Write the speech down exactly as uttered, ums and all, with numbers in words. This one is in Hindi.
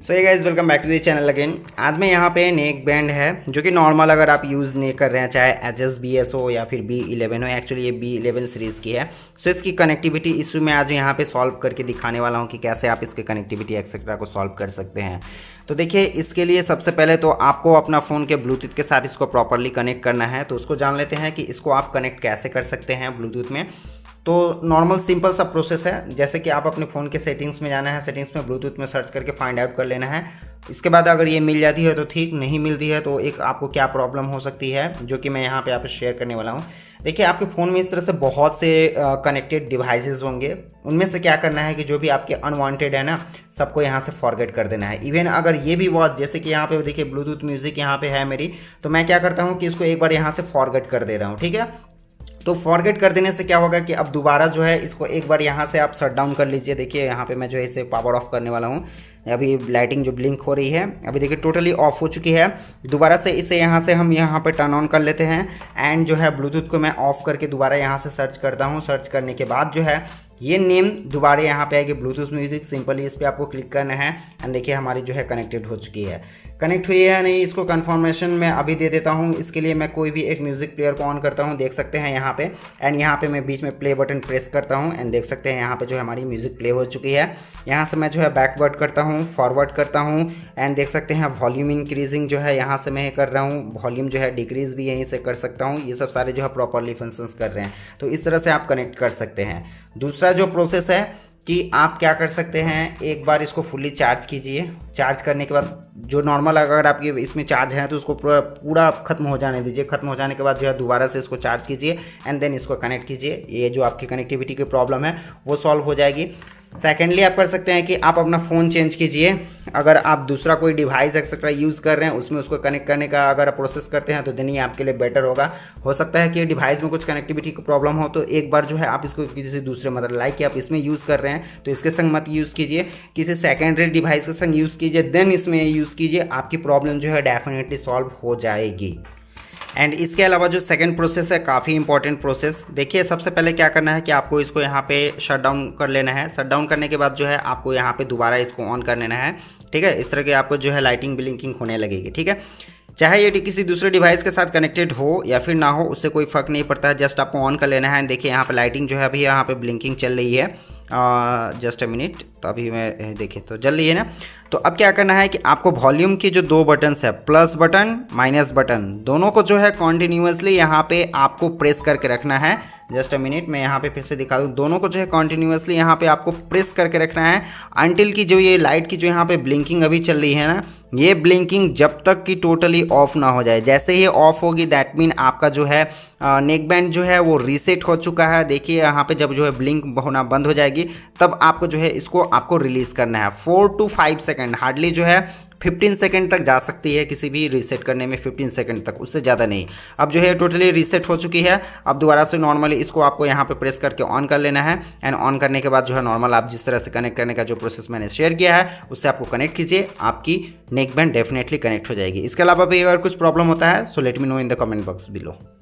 सो ये guys welcome back to the channel again. आज मैं यहाँ पे नेक बैंड है जो कि नॉर्मल अगर आप यूज़ नहीं कर रहे हैं, चाहे एच एस बी एस हो या फिर बी इलेवन हो, एक्चुअली ये बी इलेवन सीरीज़ की है। सो इसकी कनेक्टिविटी इशू मैं आज यहाँ पे सॉल्व करके दिखाने वाला हूँ कि कैसे आप इसके कनेक्टिविटी एक्सेट्रा को सॉल्व कर सकते हैं। तो देखिए, इसके लिए सबसे पहले तो आपको अपना फ़ोन के ब्लूटूथ के साथ इसको प्रॉपरली कनेक्ट करना है। तो उसको जान लेते हैं कि इसको आप कनेक्ट कैसे कर सकते हैं ब्लूटूथ में। तो नॉर्मल सिंपल सा प्रोसेस है, जैसे कि आप अपने फ़ोन के सेटिंग्स में जाना है, सेटिंग्स में ब्लूटूथ में सर्च करके फाइंड आउट कर लेना है। इसके बाद अगर ये मिल जाती है तो ठीक, नहीं मिलती है तो एक आपको क्या प्रॉब्लम हो सकती है जो कि मैं यहाँ पे आपको शेयर करने वाला हूँ। देखिए, आपके फ़ोन में इस तरह से बहुत से कनेक्टेड डिवाइसेस होंगे। उनमें से क्या करना है कि जो भी आपके अनवांटेड है ना, सबको यहाँ से फॉरगेट कर देना है। इवन अगर ये भी वॉच, जैसे कि यहाँ पे देखिए ब्लूटूथ म्यूजिक यहाँ पे है मेरी, तो मैं क्या करता हूँ कि इसको एक बार यहाँ से फॉरगेट कर दे रहा हूँ। ठीक है, तो फॉरगेट कर देने से क्या होगा कि अब दोबारा जो है इसको एक बार यहाँ से आप शट डाउन कर लीजिए। देखिए यहाँ पे मैं जो है इसे पावर ऑफ करने वाला हूँ। अभी लाइटिंग जो ब्लिंक हो रही है, अभी देखिए टोटली ऑफ हो चुकी है। दोबारा से इसे यहाँ से हम यहाँ पे टर्न ऑन कर लेते हैं एंड जो है ब्लूटूथ को मैं ऑफ करके दोबारा यहाँ से सर्च करता हूँ। सर्च करने के बाद जो है ये नेम दोबारा यहाँ पे आएगी ब्लूटूथ म्यूजिक। सिंपली इस पर आपको क्लिक करना है एंड देखिए हमारी जो है कनेक्टेड हो चुकी है। कनेक्ट हुई है या नहीं, इसको कंफर्मेशन मैं अभी दे देता हूँ। इसके लिए मैं कोई भी एक म्यूजिक प्लेयर को ऑन करता हूँ, देख सकते हैं यहाँ पे। एंड यहाँ पे मैं बीच में प्ले बटन प्रेस करता हूँ एंड देख सकते हैं यहाँ पे जो है हमारी म्यूजिक प्ले हो चुकी है। यहाँ से मैं जो है बैकवर्ड करता हूँ, फॉरवर्ड करता हूँ एंड देख सकते हैं वॉल्यूम इंक्रीजिंग जो है यहाँ से मैं कर रहा हूँ। वॉल्यूम जो है डिक्रीज भी यहीं से कर सकता हूँ। ये सब सारे जो है प्रॉपरली फंक्शंस कर रहे हैं। तो इस तरह से आप कनेक्ट कर सकते हैं। दूसरा जो प्रोसेस है कि आप क्या कर सकते हैं, एक बार इसको फुल्ली चार्ज कीजिए। चार्ज करने के बाद जो नॉर्मल अगर आपके इसमें चार्ज है तो उसको पूरा पूरा खत्म हो जाने दीजिए। खत्म हो जाने के बाद जो है दोबारा से इसको चार्ज कीजिए एंड देन इसको कनेक्ट कीजिए। ये जो आपकी कनेक्टिविटी की प्रॉब्लम है वो सॉल्व हो जाएगी। सेकेंडली आप कर सकते हैं कि आप अपना फ़ोन चेंज कीजिए। अगर आप दूसरा कोई डिवाइस एक्सेट्रा यूज़ कर रहे हैं, उसमें उसको कनेक्ट करने का अगर आप प्रोसेस करते हैं तो दिन ही आपके लिए बेटर होगा। हो सकता है कि डिवाइस में कुछ कनेक्टिविटी की प्रॉब्लम हो, तो एक बार जो है आप इसको किसी दूसरे मतलब लाइक कि आप इसमें यूज़ कर रहे हैं तो इसके संग मत यूज़ कीजिए, किसी सेकेंडरी डिवाइस के संग यूज़ कीजिए, देन इसमें यूज़ कीजिए। आपकी प्रॉब्लम जो है डेफिनेटली सॉल्व हो जाएगी। एंड इसके अलावा जो सेकंड प्रोसेस है, काफ़ी इंपॉर्टेंट प्रोसेस। देखिए, सबसे पहले क्या करना है कि आपको इसको यहाँ पे शट डाउन कर लेना है। शट डाउन करने के बाद जो है आपको यहाँ पे दोबारा इसको ऑन कर लेना है। ठीक है, इस तरह के आपको जो है लाइटिंग ब्लिंकिंग होने लगेगी। ठीक है, चाहे ये किसी दूसरे डिवाइस के साथ कनेक्टेड हो या फिर ना हो, उससे कोई फ़र्क नहीं पड़ता है। जस्ट आपको ऑन कर लेना है। देखिए यहाँ पे लाइटिंग जो है अभी यहाँ पे ब्लिंकिंग चल रही है। जस्ट अ मिनट, तो अभी मैं देखिए तो जल रही है ना। तो अब क्या करना है कि आपको वॉल्यूम की जो दो बटन्स है, प्लस बटन माइनस बटन, दोनों को जो है कॉन्टिन्यूसली यहाँ पे आपको प्रेस करके रखना है। जस्ट अ मिनट, मैं यहाँ पे फिर से दिखा दूँ। दोनों को जो है कॉन्टिन्यूसली यहाँ पे आपको प्रेस करके रखना है अंटिल की जो ये लाइट की जो यहाँ पे ब्लिंकिंग अभी चल रही है ना, ये ब्लिंकिंग जब तक कि टोटली ऑफ ना हो जाए। जैसे ही ऑफ होगी दैट मीन आपका जो है नेक बैंड जो है वो रीसेट हो चुका है। देखिए यहाँ पे जब जो है ब्लिंक होना बंद हो जाएगी तब आपको जो है इसको आपको रिलीज करना है। Four two five second, hardly जो है फिफ्टीन सेकंड तक जा सकती है किसी भी रीसेट करने में, फिफ्टीन सेकंड तक, उससे ज़्यादा नहीं। अब जो है टोटली रीसेट हो चुकी है। अब दोबारा से नॉर्मली इसको आपको यहाँ पे प्रेस करके ऑन कर लेना है एंड ऑन करने के बाद जो है नॉर्मल आप जिस तरह से कनेक्ट करने का जो प्रोसेस मैंने शेयर किया है उससे आपको कनेक्ट कीजिए। आपकी नेक बैंड डेफिनेटली कनेक्ट हो जाएगी। इसके अलावा भी अगर कुछ प्रॉब्लम होता है so let me know in the comment box below.